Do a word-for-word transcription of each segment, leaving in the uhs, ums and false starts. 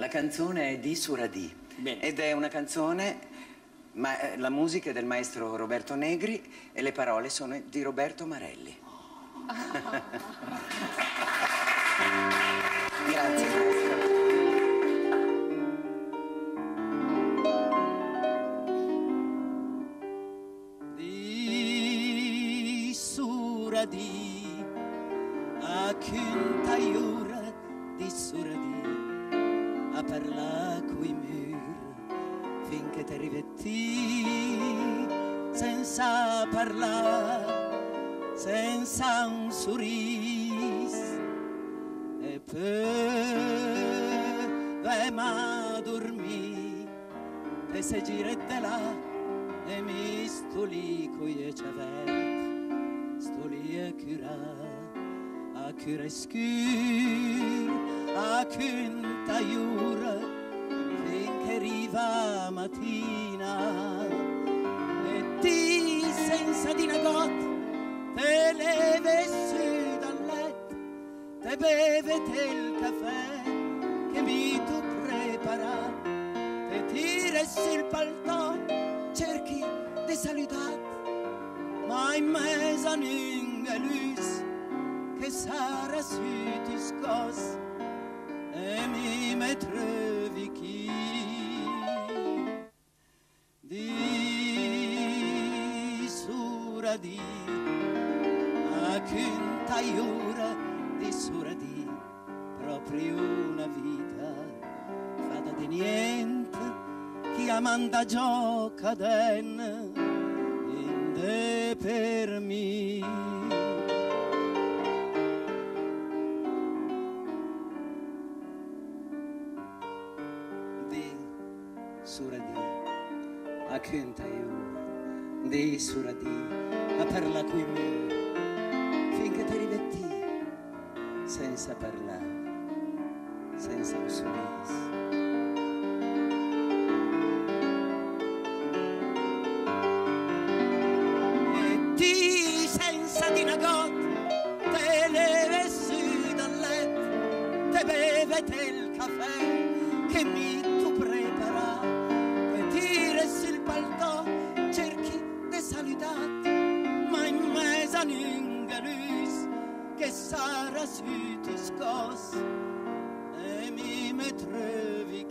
La canzone è di Suradi. Bene. Ed è una canzone, ma eh, la musica è del maestro Roberto Negri e le parole sono di Roberto Marelli. Grazie, maestro. Di Suradi a Kintaiura di Suradi a parla coi mur finché ti rivetti senza parlare, senza un sorriso e poi vai a dormire e se girette là e mi sto lì coi e c'avete sto lì a curare a cura scura a Kintaiura finché arriva mattina e ti senza di una goccia te leve su dal letto te bevete il caffè che mi tu prepara te tirassi il paltò cerchi di salutare ma in mezzo a ninga luz che sarà su ti scos e mi mettevi chi di Suradi a Kintaiura di Suradi proprio una vita fatta di niente chi amanda gioca den in de per me. Suradi a Kintaiura di Suradi a parla coi muri finché ti rivetti senza parlare, senza un sorriso. E ti senza di una goccia te leve su dal letto te bevete il caffè che mi tu prepara e tirassi il paltò cerchi di salutare ma in mezzo a ninga luz che sarà su ti scos e mi mettevi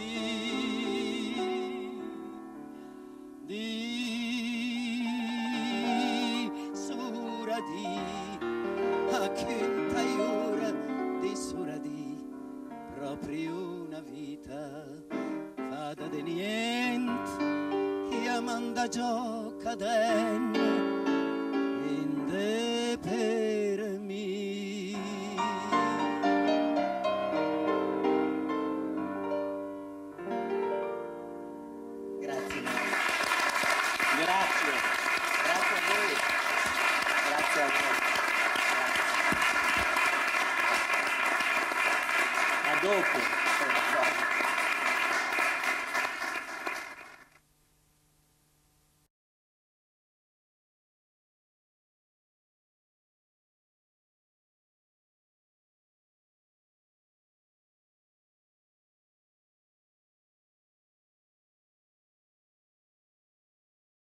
chi di Suradi a Kintaiura di Suradi proprio una vita fatta di niente chi amanda gioca den in de per me. Grazie. Grazie.